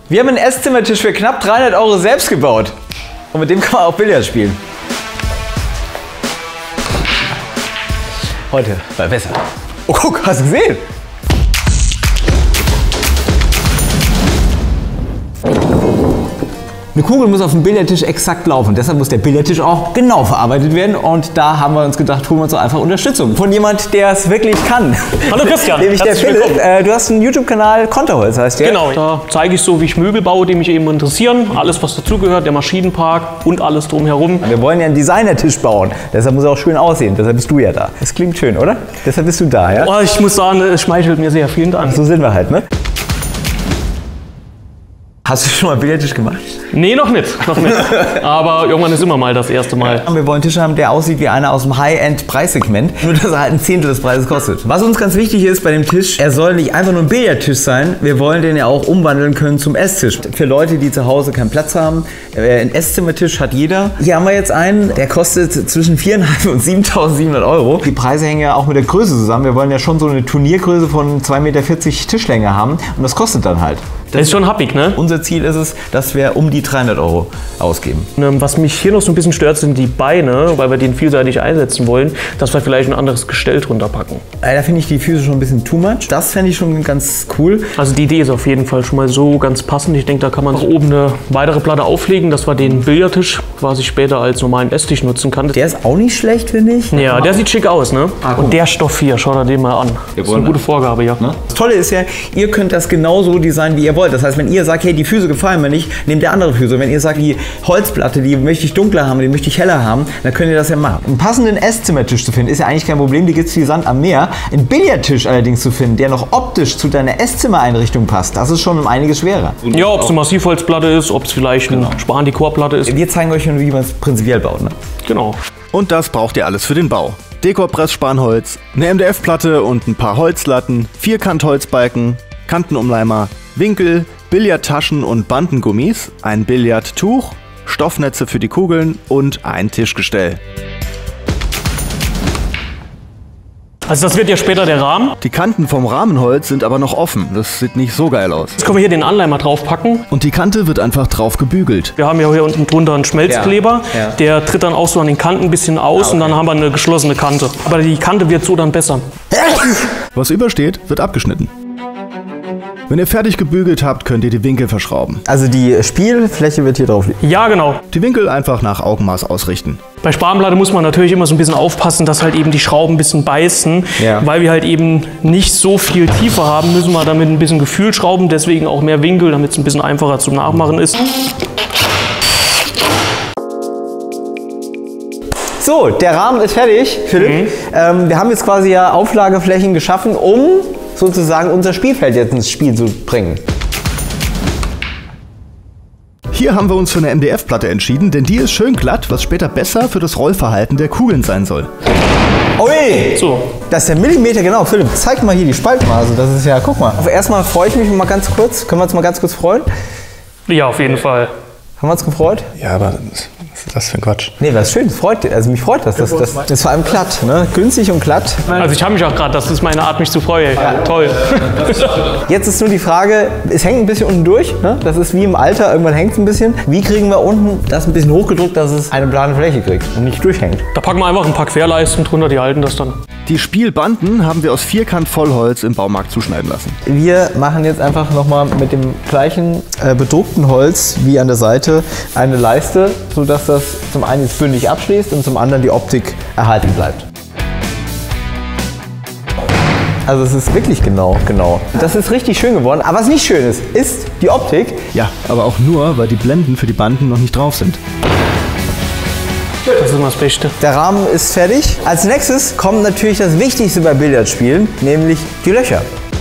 Wir haben einen Esszimmertisch für knapp 300 € selbst gebaut. Und mit dem kann man auch Billard spielen. Heute war besser. Oh, guck, hast du gesehen? Eine Kugel muss auf dem Billardtisch exakt laufen. Deshalb muss der Billardtisch auch genau verarbeitet werden. Und da haben wir uns gedacht, holen wir uns doch einfach Unterstützung von jemand, der es wirklich kann. Hallo Christian. Nämlich der Philipp. Du hast einen YouTube-Kanal, Konterholz heißt der. Genau, da zeige ich so, wie ich Möbel baue, die mich eben interessieren. Alles, was dazugehört, der Maschinenpark und alles drumherum. Wir wollen ja einen Designertisch bauen. Deshalb muss er auch schön aussehen. Deshalb bist du ja da. Das klingt schön, oder? Deshalb bist du da, ja? Oh, ich muss sagen, es schmeichelt mir sehr. Vielen Dank. So sind wir halt, ne? Hast du schon mal einen Billardtisch gemacht? Nee, noch nicht. Aber irgendwann ist immer mal das erste Mal. Wir wollen einen Tisch haben, der aussieht wie einer aus dem High-End-Preissegment, nur dass er halt ein Zehntel des Preises kostet. Was uns ganz wichtig ist bei dem Tisch, er soll nicht einfach nur ein Billardtisch sein, wir wollen den ja auch umwandeln können zum Esstisch. Für Leute, die zu Hause keinen Platz haben, einen Esszimmertisch hat jeder. Hier haben wir jetzt einen, der kostet zwischen 4.500 und 7.700 €. Die Preise hängen ja auch mit der Größe zusammen. Wir wollen ja schon so eine Turniergröße von 2,40 Meter Tischlänge haben und das kostet dann halt. Das ist schon happig, ne? Unser Ziel ist es, dass wir um die 300 € ausgeben. Was mich hier noch so ein bisschen stört, sind die Beine, weil wir den vielseitig einsetzen wollen, dass wir vielleicht ein anderes Gestell drunter packen. Da finde ich die Füße schon ein bisschen too much. Das fände ich schon ganz cool. Also die Idee ist auf jeden Fall schon mal so ganz passend. Ich denke, da kann man auch oben eine weitere Platte auflegen, dass wir den Billardtisch quasi später als normalen Esstisch nutzen kann. Der ist auch nicht schlecht, finde ich. Ja, der sieht schick aus, ne? Und der Stoff hier, schaut dir den mal an. Das ist eine gute Vorgabe, ja. Das Tolle ist ja, ihr könnt das genauso designen, wie ihr wollt. Das heißt, wenn ihr sagt, hey, die Füße gefallen mir nicht, nehmt ihr andere Füße. Wenn ihr sagt, die Holzplatte, die möchte ich dunkler haben, die möchte ich heller haben, dann könnt ihr das ja machen. Einen passenden Esszimmertisch zu finden, ist ja eigentlich kein Problem, die gibt es wie Sand am Meer. Einen Billardtisch allerdings zu finden, der noch optisch zu deiner Esszimmereinrichtung passt, das ist schon um einiges schwerer. Ja, ob es eine Massivholzplatte ist, ob es vielleicht eine Span-Dekorplatte ist. Wir zeigen euch, wie man es prinzipiell baut. Ne? Genau. Und das braucht ihr alles für den Bau. Dekorpressspanholz, eine MDF-Platte und ein paar Holzlatten, Vierkant-Holzbalken, Kantenumleimer, Winkel, Billardtaschen und Bandengummis, ein Billardtuch, Stoffnetze für die Kugeln und ein Tischgestell. Also das wird ja später der Rahmen. Die Kanten vom Rahmenholz sind aber noch offen. Das sieht nicht so geil aus. Jetzt können wir hier den Anleimer draufpacken. Und die Kante wird einfach drauf gebügelt. Wir haben ja hier unten drunter einen Schmelzkleber. Ja. Der tritt dann auch so an den Kanten ein bisschen aus und dann haben wir eine geschlossene Kante. Aber die Kante wird so dann besser. Was übersteht, wird abgeschnitten. Wenn ihr fertig gebügelt habt, könnt ihr die Winkel verschrauben. Also die Spielfläche wird hier drauf liegen. Ja, genau. Die Winkel einfach nach Augenmaß ausrichten. Bei Spanplatte muss man natürlich immer so ein bisschen aufpassen, dass halt eben die Schrauben ein bisschen beißen. Ja. Weil wir halt eben nicht so viel Tiefe haben, müssen wir damit ein bisschen Gefühl schrauben. Deswegen auch mehr Winkel, damit es ein bisschen einfacher zum Nachmachen ist. So, der Rahmen ist fertig, Philipp. Wir haben jetzt quasi ja Auflageflächen geschaffen, um sozusagen unser Spielfeld jetzt ins Spiel zu bringen. Hier haben wir uns für eine MDF-Platte entschieden, denn die ist schön glatt, was später besser für das Rollverhalten der Kugeln sein soll. Ui! So. Das ist der Millimeter, genau. Philipp, zeig mal hier die Spaltmaße. Das ist ja, guck mal. Erstmal freue ich mich mal ganz kurz. Können wir uns mal ganz kurz freuen? Ja, auf jeden Fall. Haben wir uns gefreut? Ja, aber was ist das für ein Quatsch? Nee, das ist schön. Das freut, also mich freut das. Das ist vor allem glatt, ne? Günstig und glatt. Also ich habe mich auch gerade, das ist meine Art, mich zu freuen. Ja. Toll. Jetzt ist nur die Frage, es hängt ein bisschen unten durch. Ne? Das ist wie im Alter, irgendwann hängt es ein bisschen. Wie kriegen wir unten das ein bisschen hochgedrückt, dass es eine plane Fläche kriegt und nicht durchhängt? Da packen wir einfach ein paar Querleisten drunter, die halten das dann. Die Spielbanden haben wir aus Vierkant-Vollholz im Baumarkt zuschneiden lassen. Wir machen jetzt einfach nochmal mit dem gleichen bedruckten Holz wie an der Seite eine Leiste, sodass das zum einen jetzt bündig abschließt und zum anderen die Optik erhalten bleibt. Also es ist wirklich genau. Das ist richtig schön geworden. Aber was nicht schön ist die Optik. Ja, aber auch nur, weil die Blenden für die Banden noch nicht drauf sind. Das ist immer das Beste. Der Rahmen ist fertig. Als nächstes kommt natürlich das Wichtigste bei Billardspielen, nämlich die Löcher.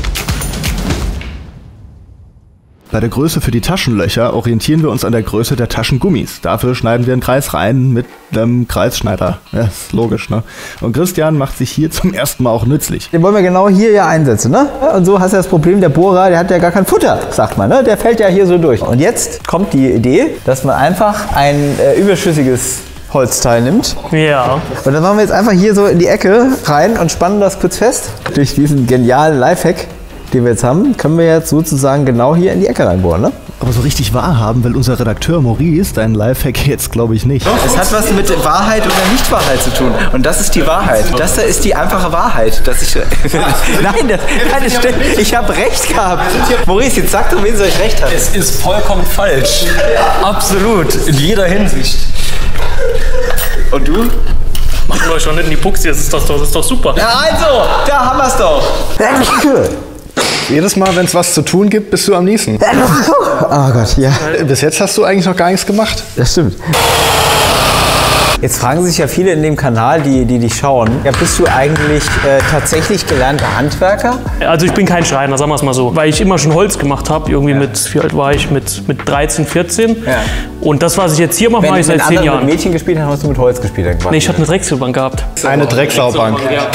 Bei der Größe für die Taschenlöcher orientieren wir uns an der Größe der Taschengummis. Dafür schneiden wir einen Kreis rein mit einem Kreisschneider. Ja, ist logisch, ne? Und Christian macht sich hier zum ersten Mal auch nützlich. Den wollen wir genau hier ja einsetzen, ne? Und so hast du das Problem, der Bohrer, der hat ja gar kein Futter, sagt man, ne? Der fällt ja hier so durch. Und jetzt kommt die Idee, dass man einfach ein überschüssiges Holzteil nimmt. Ja. Und dann machen wir jetzt einfach hier so in die Ecke rein und spannen das kurz fest. Durch diesen genialen Lifehack, den wir jetzt haben, können wir jetzt sozusagen genau hier in die Ecke reinbohren, ne? Aber so richtig wahrhaben will unser Redakteur Maurice deinen Lifehack jetzt, glaube ich, nicht. Es hat was mit Wahrheit oder Nichtwahrheit zu tun. Und das ist die Wahrheit. Das da ist die einfache Wahrheit. Dass ich nein, das stimmt. Ich habe recht gehabt. Maurice, jetzt sag doch, wen soll ich recht haben. Es ist vollkommen falsch. Absolut. In jeder Hinsicht. Und du? Macht euch doch nicht in die Puxi, das ist doch super. Ja, also, da haben wir's doch. Jedes Mal, wenn es was zu tun gibt, bist du am Niesen. Oh Gott, ja. Bis jetzt hast du eigentlich noch gar nichts gemacht. Das stimmt. Jetzt fragen sich ja viele in dem Kanal, die dich schauen, ja, bist du eigentlich tatsächlich gelernter Handwerker? Also ich bin kein Schreiner, sagen wir es mal so. Weil ich immer schon Holz gemacht habe, irgendwie wie alt war ich? Mit 13, 14. Ja. Und das, was ich jetzt hier mache, mache ich seit 10 Jahren. Wenn mit Mädchen gespielt haben, hast du mit Holz gespielt? Nee, ich hatte eine Drechselbank gehabt. Eine Drecksaubank. Ja.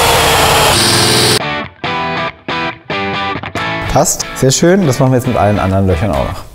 Passt, sehr schön. Das machen wir jetzt mit allen anderen Löchern auch noch.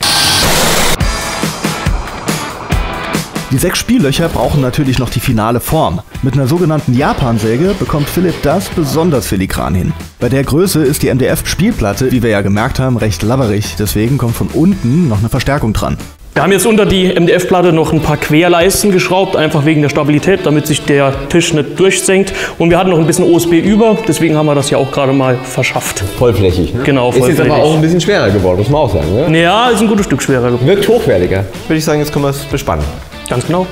Die 6 Spiellöcher brauchen natürlich noch die finale Form. Mit einer sogenannten Japansäge bekommt Philipp das besonders filigran hin. Bei der Größe ist die MDF-Spielplatte, wie wir ja gemerkt haben, recht labberig. Deswegen kommt von unten noch eine Verstärkung dran. Wir haben jetzt unter die MDF-Platte noch ein paar Querleisten geschraubt, einfach wegen der Stabilität, damit sich der Tisch nicht durchsenkt. Und wir hatten noch ein bisschen OSB über, deswegen haben wir das ja auch gerade mal verschafft. Vollflächig, ne? Genau, vollflächig. Ist jetzt aber auch ein bisschen schwerer geworden, muss man auch sagen, ne? Ja, ist ein gutes Stück schwerer geworden. Wirkt hochwertiger. Würde ich sagen, jetzt können wir es bespannen. Ganz genau.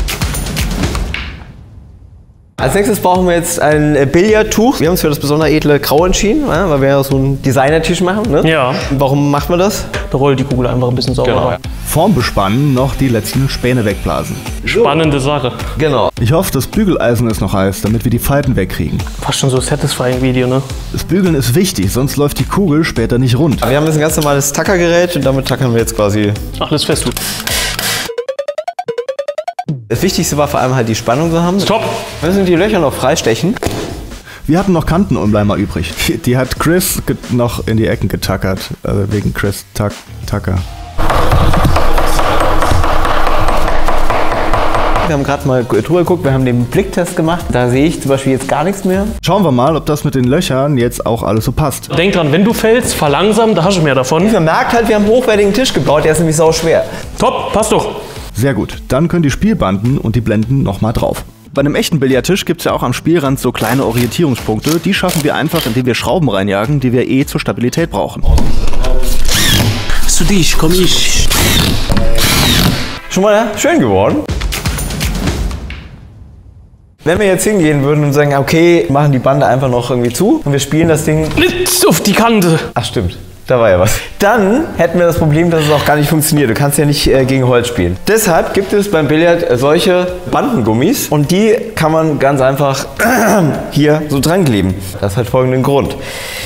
Als nächstes brauchen wir jetzt ein Billardtuch. Wir haben uns für das besonders edle Grau entschieden, weil wir ja so einen Designertisch machen. Ne? Ja. Warum macht man das? Da rollt die Kugel einfach ein bisschen sauberer. Genau. Vorm Bespannen noch die letzten Späne wegblasen. Spannende Sache. Genau. Ich hoffe, das Bügeleisen ist noch heiß, damit wir die Falten wegkriegen. Fast schon so satisfying Video, ne? Das Bügeln ist wichtig, sonst läuft die Kugel später nicht rund. Wir haben jetzt ein ganz normales Tackergerät und damit tackern wir jetzt quasi alles fest. Das Wichtigste war vor allem halt die Spannung zu haben. Stopp! Wir müssen die Löcher noch freistechen. Wir hatten noch Kantenumleimer übrig. Die hat Chris noch in die Ecken getackert. Also wegen Chris Tucker. Wir haben gerade mal drüber geguckt, wir haben den Blicktest gemacht. Da sehe ich zum Beispiel jetzt gar nichts mehr. Schauen wir mal, ob das mit den Löchern jetzt auch alles so passt. Denk dran, wenn du fällst, verlangsam, da hast du mehr davon. Man merkt halt, wir haben einen hochwertigen Tisch gebaut, der ist nämlich sau schwer. Top, passt doch. Sehr gut, dann können die Spielbanden und die Blenden nochmal drauf. Bei einem echten Billardtisch gibt es ja auch am Spielrand so kleine Orientierungspunkte. Die schaffen wir einfach, indem wir Schrauben reinjagen, die wir zur Stabilität brauchen. Zu dich, komm ich. Schon mal schön geworden. Wenn wir jetzt hingehen würden und sagen, okay, machen die Bande einfach noch irgendwie zu und wir spielen das Ding Nicht auf die Kante. Ach stimmt, da war ja was. Dann hätten wir das Problem, dass es auch gar nicht funktioniert. Du kannst ja nicht gegen Holz spielen. Deshalb gibt es beim Billard solche Bandengummis und die kann man ganz einfach hier so dran kleben. Das hat folgenden Grund.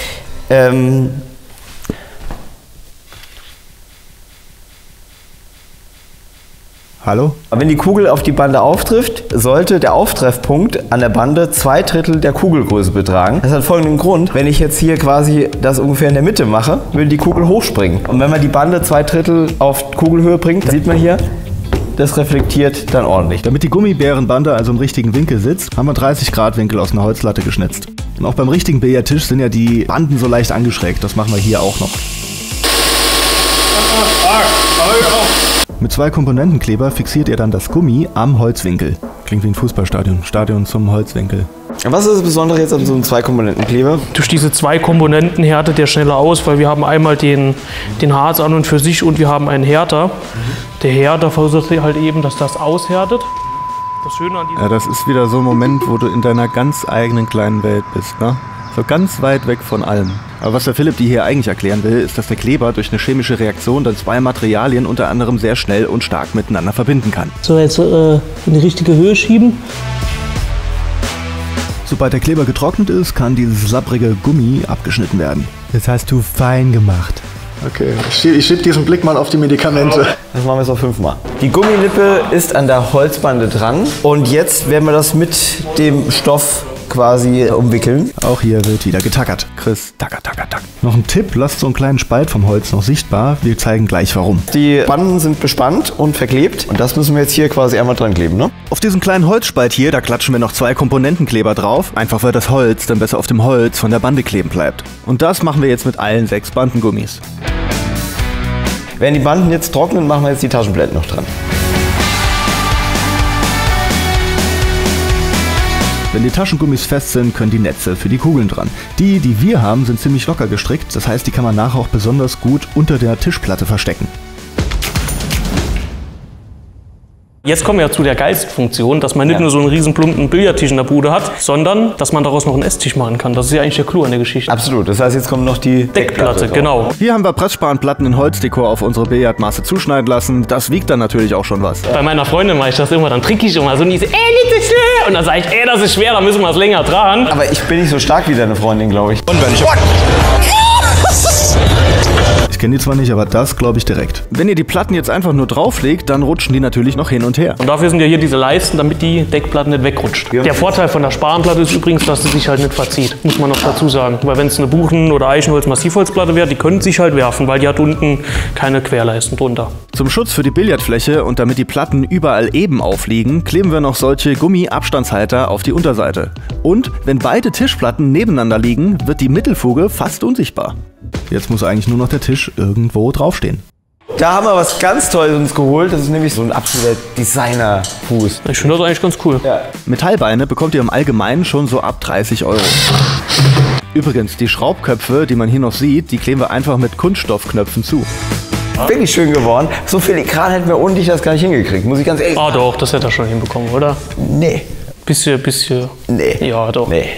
Hallo? Wenn die Kugel auf die Bande auftrifft, sollte der Auftreffpunkt an der Bande 2/3 der Kugelgröße betragen. Das hat folgenden Grund. Wenn ich jetzt hier quasi das ungefähr in der Mitte mache, würde die Kugel hochspringen. Und wenn man die Bande 2/3 auf Kugelhöhe bringt, dann sieht man hier, das reflektiert dann ordentlich. Damit die Gummibärenbande also im richtigen Winkel sitzt, haben wir 30 Grad Winkel aus einer Holzlatte geschnitzt. Und auch beim richtigen Billardtisch sind ja die Banden so leicht angeschrägt. Das machen wir hier auch noch. Mit 2 Komponentenkleber fixiert ihr dann das Gummi am Holzwinkel. Klingt wie ein Fußballstadion. Stadion zum Holzwinkel. Was ist das Besondere jetzt an so einem 2-Komponenten-Kleber? Durch diese 2 Komponenten härtet der schneller aus, weil wir haben einmal den Harz an und für sich und wir haben einen Härter. Der Härter versucht halt eben, dass das aushärtet. Das Schöne an diesem das ist wieder so ein Moment, wo du in deiner ganz eigenen kleinen Welt bist, ne? So ganz weit weg von allem. Aber was der Philipp dir hier eigentlich erklären will, ist, dass der Kleber durch eine chemische Reaktion dann 2 Materialien unter anderem sehr schnell und stark miteinander verbinden kann. So, jetzt in die richtige Höhe schieben. Sobald der Kleber getrocknet ist, kann dieses labbrige Gummi abgeschnitten werden. Das hast du fein gemacht. Okay, ich schieb diesen Blick mal auf die Medikamente. Das machen wir jetzt noch 5-mal. Die Gummilippe ist an der Holzbande dran und jetzt werden wir das mit dem Stoff quasi umwickeln. Auch hier wird wieder getackert. Chris, tacker. Noch ein Tipp, lasst so einen kleinen Spalt vom Holz noch sichtbar. Wir zeigen gleich warum. Die Banden sind bespannt und verklebt und das müssen wir jetzt hier quasi einmal dran kleben, ne? Auf diesen kleinen Holzspalt hier, da klatschen wir noch 2 Komponentenkleber drauf. Einfach weil das Holz dann besser auf dem Holz von der Bande kleben bleibt. Und das machen wir jetzt mit allen 6 Bandengummis. Wenn die Banden jetzt trocknen, machen wir jetzt die Taschenblenden noch dran. Wenn die Taschengummis fest sind, können die Netze für die Kugeln dran. Die wir haben, sind ziemlich locker gestrickt, das heißt, die kann man nachher auch besonders gut unter der Tischplatte verstecken. Jetzt kommen wir ja zu der geilsten Funktion, dass man nicht nur so einen riesen plumpen Billardtisch in der Bude hat, sondern dass man daraus noch einen Esstisch machen kann. Das ist ja eigentlich der Clou an der Geschichte. Absolut, das heißt, jetzt kommt noch die Deckplatte, genau. Hier haben wir Pressspanplatten in Holzdekor auf unsere Billardmaße zuschneiden lassen. Das wiegt dann natürlich auch schon was. Bei meiner Freundin mache ich das immer, dann trinke ich immer so und die so, nicht so schwer. Und dann sage ich, das ist schwer, da müssen wir es länger dran. Aber ich bin nicht so stark wie deine Freundin, glaube ich. Und wenn ich... Ich kenne die zwar nicht, aber das glaube ich direkt. Wenn ihr die Platten jetzt einfach nur drauflegt, dann rutschen die natürlich noch hin und her. Und dafür sind ja hier diese Leisten, damit die Deckplatte nicht wegrutscht. Der Vorteil von der Spanplatte ist übrigens, dass sie sich halt nicht verzieht. Muss man noch dazu sagen. Weil wenn es eine Buchen- oder Eichenholz-Massivholzplatte wäre, die könnte sich halt werfen, weil die hat unten keine Querleisten drunter. Zum Schutz für die Billardfläche und damit die Platten überall eben aufliegen, kleben wir noch solche Gummi-Abstandshalter auf die Unterseite. Und wenn beide Tischplatten nebeneinander liegen, wird die Mittelfuge fast unsichtbar. Jetzt muss eigentlich nur noch der Tisch irgendwo draufstehen. Da haben wir was ganz Tolles uns geholt. Das ist nämlich so ein absoluter Designer-Fuß. Ich finde das eigentlich ganz cool. Ja. Metallbeine bekommt ihr im Allgemeinen schon so ab 30 €. Übrigens, die Schraubköpfe, die man hier noch sieht, die kleben wir einfach mit Kunststoffknöpfen zu. Wirklich schön geworden. So filigran hätten wir ohne dich das gar nicht hingekriegt, muss ich ganz ehrlich sagen. Doch, das hätte er schon hinbekommen, oder? Nee. Bisschen. Nee. Ja, doch. Nee.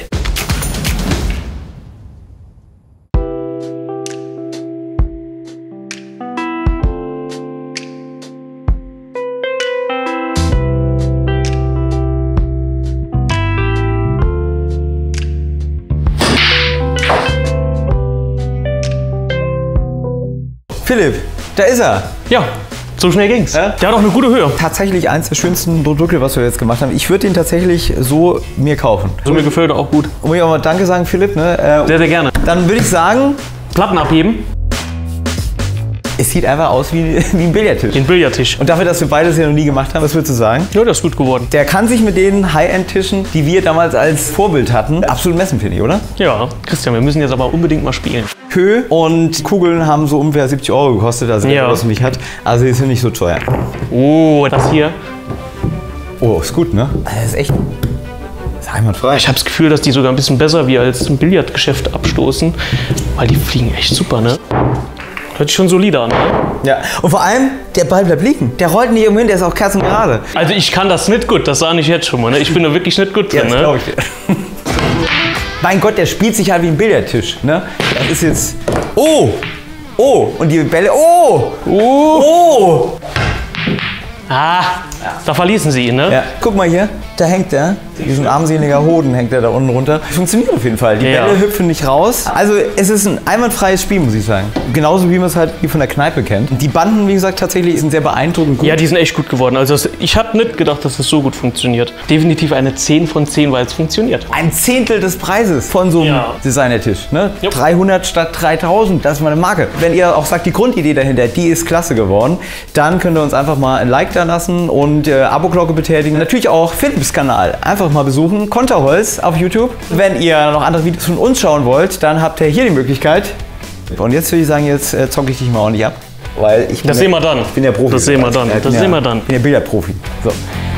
Philipp, da ist er. Ja, so schnell ging's. Ja? Der hat auch eine gute Höhe. Tatsächlich eins der schönsten Produkte, was wir jetzt gemacht haben. Ich würde den tatsächlich so mir kaufen. So, mir gefällt er auch gut. Und muss ich auch mal Danke sagen, Philipp. Ne? Sehr, sehr gerne. Dann würde ich sagen, Platten abheben, es sieht einfach aus wie ein Billardtisch. den Billardtisch. Und dafür, dass wir beides ja noch nie gemacht haben, was würdest du sagen? Ja, das ist gut geworden. Der kann sich mit den High-End-Tischen, die wir damals als Vorbild hatten, absolut messen, finde ich, oder? Ja, Christian, wir müssen jetzt aber unbedingt mal spielen. Höhe und Kugeln haben so ungefähr 70 € gekostet, also Ja. wer das nicht hat. Also die sind nicht so teuer. Oh, das hier. Oh, ist gut, ne? Das ist echt. Das ist einwandfrei. Ich habe das Gefühl, dass die sogar ein bisschen besser wie als im Billardgeschäft abstoßen, weil die fliegen echt super, ne? Hört sich schon solide an, ne? Ja. Und vor allem, der Ball bleibt liegen. Der rollt nicht umhin, der ist auch kerzengerade. Also ich kann das nicht gut, das sage ich jetzt schon mal, ne? Ich bin da wirklich nicht gut drin, Ja, das ne? glaube ich dir. Mein Gott, der spielt sich halt wie ein Billardtisch, ne? Das ist jetzt. Oh! Oh! Und die Bälle. Oh! Oh! Ah, da verließen sie ihn, ne? Ja. Guck mal hier, da hängt der. Wie so ein armseliger Hoden hängt der da unten runter. Funktioniert auf jeden Fall. Die Ja. Bälle hüpfen nicht raus. Also es ist ein einwandfreies Spiel, muss ich sagen. Genauso wie man es halt wie von der Kneipe kennt. Die Banden, wie gesagt, tatsächlich sind sehr beeindruckend gut. Ja, die sind echt gut geworden. Also ich habe nicht gedacht, dass das so gut funktioniert. Definitiv eine 10 von 10, weil es funktioniert. Ein Zehntel des Preises von so einem Ja. Designertisch. Ne? Jupp. 300 statt 3000, das ist meine Marke. Wenn ihr auch sagt, die Grundidee dahinter, die ist klasse geworden, dann könnt ihr uns einfach mal ein Like da lassen und Abo-Glocke betätigen. Natürlich auch Philipps Kanal. Einfach mal besuchen. Konterholz auf YouTube. Wenn ihr noch andere Videos von uns schauen wollt, dann habt ihr hier die Möglichkeit. Und jetzt würde ich sagen, jetzt zocke ich dich mal ordentlich ab. Weil ich bin Das ja, sehen wir dann. Ich bin ja Profi. Das sehen wir dann. Ich bin Das ja, sehen wir dann. Ich bin ja Billardprofi. So.